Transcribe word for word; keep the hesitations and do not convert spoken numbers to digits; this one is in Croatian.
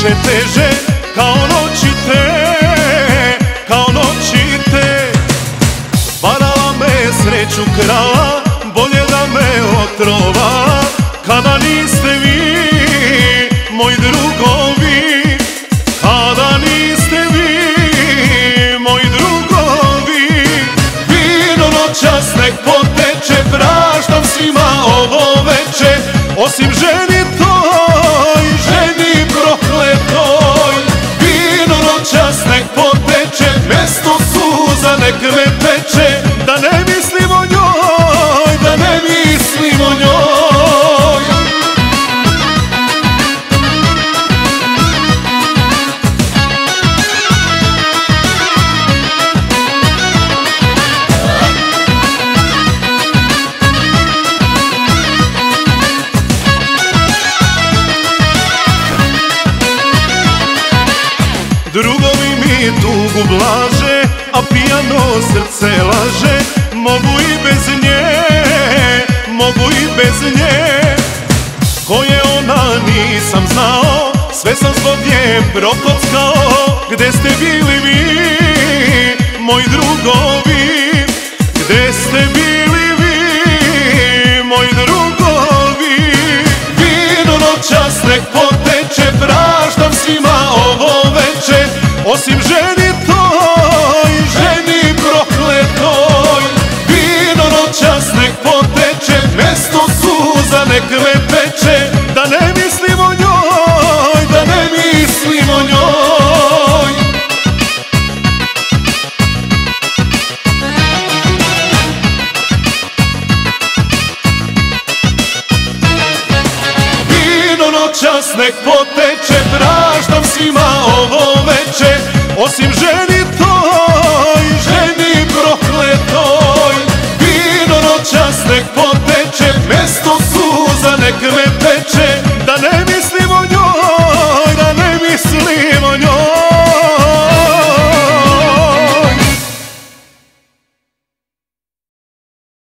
sve teže, kao noći te, kao noći te. Varala me, sreću krala, bolje da me otrova, kada niste vi moji drugovi, kada niste vi moji drugovi. Vino noćas nek poteče, praštam svima ovo veče, osim ženi toj, ženi prokletoj. Vino noćas nek poteče, mesto suza nek me peče, da ne mislim o njoj, da ne mislim o njoj. Drugovi mi tugu blaže, a pijano srce laže. Mogu i bez nje, mogu i bez nje. Ko je ona nisam znao, sve sam zbog nje prokockao. Gde ste bili vi, moji drugovi? Gde ste bili vi, moji drugovi? Vino noćas nek poteče, praštam svima ovo veče, osim ženi toj, ženi prokletoj. Vino noćas nek poteče, mesto suza nek me peče, da ne mislim o njoj, da ne mislim o njoj. Vino noćas nek poteče, praštam svima ovo veče, osim ženi toj, ženi prokletoj. Vino noćas nek poteče, mesto suza nek me peče,